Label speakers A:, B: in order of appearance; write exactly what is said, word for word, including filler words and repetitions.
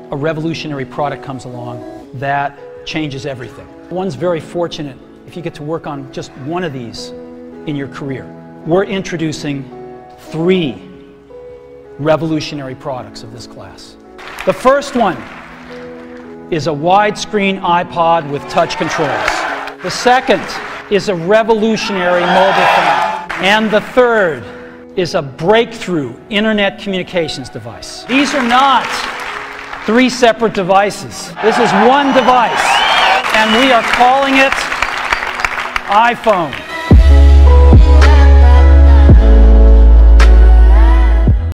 A: a revolutionary product comes along that changes everything. One's very fortunate if you get to work on just one of these in your career. We're introducing three revolutionary products of this class. The first one is a widescreen iPod with touch controls. The second is a revolutionary mobile phone. And the third is a breakthrough internet communications device. These are not three separate devices. This is one device, and we are calling it iPhone.